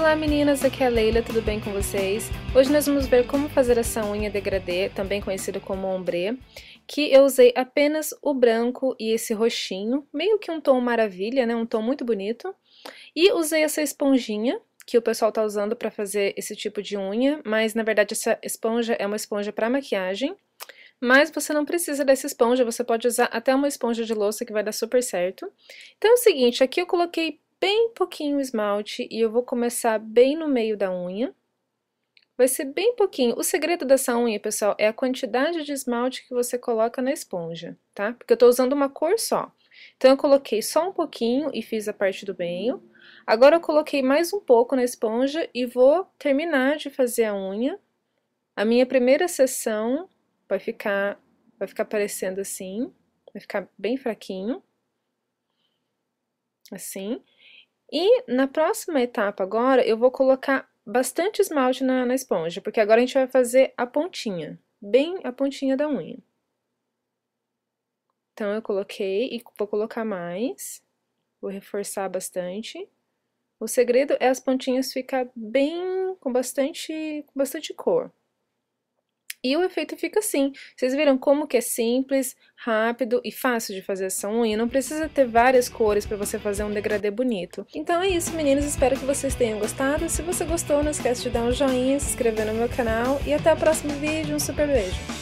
Olá meninas, aqui é a Leila, tudo bem com vocês? Hoje nós vamos ver como fazer essa unha degradê, também conhecida como ombré, que eu usei apenas o branco e esse roxinho, meio que um tom maravilha, né? Um tom muito bonito. E usei essa esponjinha, que o pessoal tá usando para fazer esse tipo de unha, mas na verdade essa esponja é uma esponja para maquiagem. Mas você não precisa dessa esponja, você pode usar até uma esponja de louça que vai dar super certo. Então é o seguinte, aqui eu coloquei bem pouquinho esmalte e eu vou começar bem no meio da unha. Vai ser bem pouquinho. O segredo dessa unha, pessoal, é a quantidade de esmalte que você coloca na esponja, tá? Porque eu tô usando uma cor só. Então eu coloquei só um pouquinho e fiz a parte do meio. Agora eu coloquei mais um pouco na esponja e vou terminar de fazer a unha. A minha primeira seção vai ficar parecendo assim, vai ficar bem fraquinho. Assim. E na próxima etapa agora, eu vou colocar bastante esmalte na esponja, porque agora a gente vai fazer a pontinha, bem a pontinha da unha. Então, eu coloquei e vou colocar mais, vou reforçar bastante. O segredo é as pontinhas ficar bem, com bastante cor. E o efeito fica assim. Vocês viram como que é simples, rápido e fácil de fazer essa unha? Não precisa ter várias cores para você fazer um degradê bonito. Então é isso, meninas. Espero que vocês tenham gostado. Se você gostou, não esquece de dar um joinha, se inscrever no meu canal. E até o próximo vídeo. Um super beijo!